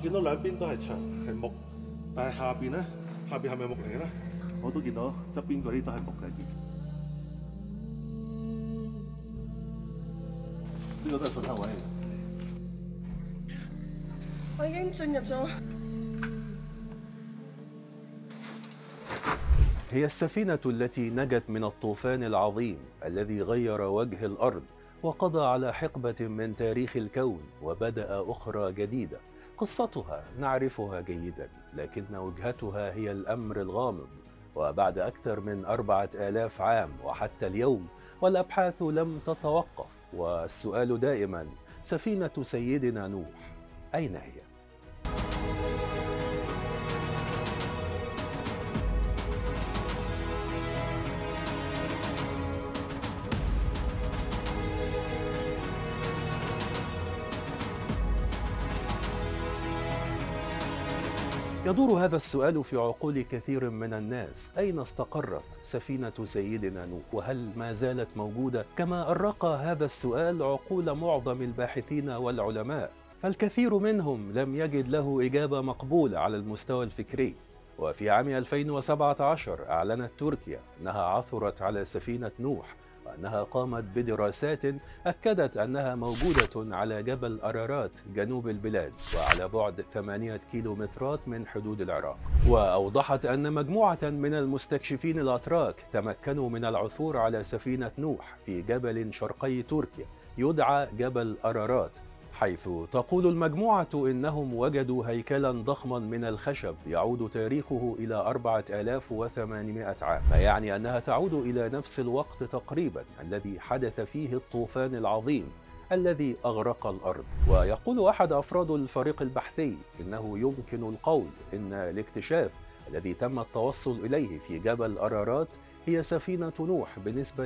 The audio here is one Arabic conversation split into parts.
見到兩邊都係牆係木，但係下邊咧，下邊係咪木嚟嘅咧？我都見到側邊嗰啲都係木嚟嘅。呢個都係水坑位嚟嘅。 我已經進入咗。 هي السفينة التي نجت من الطوفان العظيم الذي غير وجه الأرض وقضى على حقبة من تاريخ الكون وبدأ أخرى جديدة. قصتها نعرفها جيدا، لكن وجهتها هي الأمر الغامض. وبعد أكثر من 4000 عام وحتى اليوم والأبحاث لم تتوقف، والسؤال دائما: سفينة سيدنا نوح أين هي؟ يدور هذا السؤال في عقول كثير من الناس: أين استقرت سفينة سيدنا نوح؟ وهل ما زالت موجودة؟ كما أرق هذا السؤال عقول معظم الباحثين والعلماء، فالكثير منهم لم يجد له إجابة مقبولة على المستوى الفكري. وفي عام 2017 أعلنت تركيا أنها عثرت على سفينة نوح، وأنها قامت بدراسات أكدت أنها موجودة على جبل أرارات جنوب البلاد وعلى بعد 8 كيلومترات من حدود العراق. وأوضحت أن مجموعة من المستكشفين الأتراك تمكنوا من العثور على سفينة نوح في جبل شرقي تركيا يدعى جبل أرارات، حيث تقول المجموعة إنهم وجدوا هيكلا ضخما من الخشب يعود تاريخه إلى 4800 عام، ما يعني أنها تعود إلى نفس الوقت تقريبا الذي حدث فيه الطوفان العظيم الذي أغرق الأرض. ويقول أحد أفراد الفريق البحثي إنه يمكن القول إن الاكتشاف الذي تم التوصل إليه في جبل أرارات هي سفينة نوح بنسبة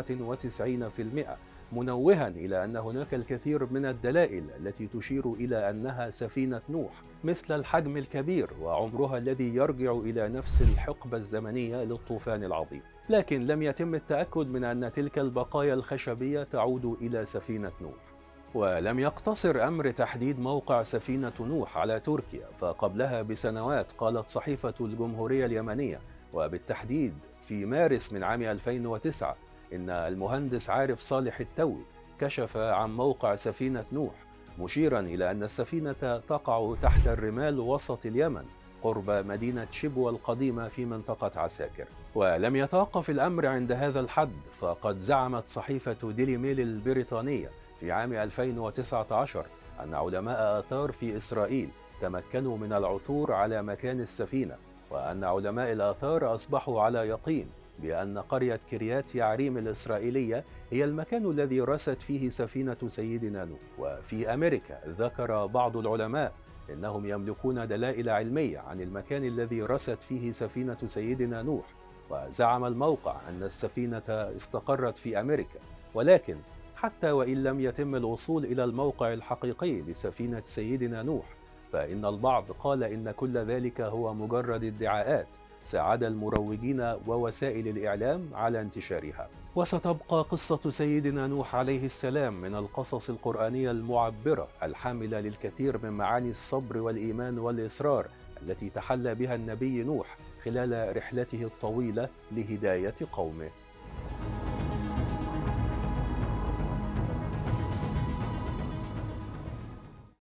99%، منوها إلى أن هناك الكثير من الدلائل التي تشير إلى أنها سفينة نوح، مثل الحجم الكبير وعمرها الذي يرجع إلى نفس الحقبة الزمنية للطوفان العظيم. لكن لم يتم التأكد من أن تلك البقايا الخشبية تعود إلى سفينة نوح. ولم يقتصر أمر تحديد موقع سفينة نوح على تركيا، فقبلها بسنوات قالت صحيفة الجمهورية اليمنية، وبالتحديد في مارس من عام 2009، إن المهندس عارف صالح التوي كشف عن موقع سفينة نوح، مشيرا إلى أن السفينة تقع تحت الرمال وسط اليمن قرب مدينة شبوة القديمة في منطقة عساكر. ولم يتوقف الأمر عند هذا الحد، فقد زعمت صحيفة ديلي ميل البريطانية في عام 2019 أن علماء آثار في إسرائيل تمكنوا من العثور على مكان السفينة، وأن علماء الآثار أصبحوا على يقين بأن قرية كريات يعريم الإسرائيلية هي المكان الذي رست فيه سفينة سيدنا نوح. وفي أمريكا ذكر بعض العلماء أنهم يملكون دلائل علمية عن المكان الذي رست فيه سفينة سيدنا نوح، وزعم الموقع أن السفينة استقرت في أمريكا. ولكن حتى وإن لم يتم الوصول إلى الموقع الحقيقي لسفينة سيدنا نوح، فإن البعض قال إن كل ذلك هو مجرد ادعاءات ساعد المروجين ووسائل الإعلام على انتشارها. وستبقى قصة سيدنا نوح عليه السلام من القصص القرآنية المعبرة الحاملة للكثير من معاني الصبر والإيمان والإصرار التي تحلى بها النبي نوح خلال رحلته الطويلة لهداية قومه.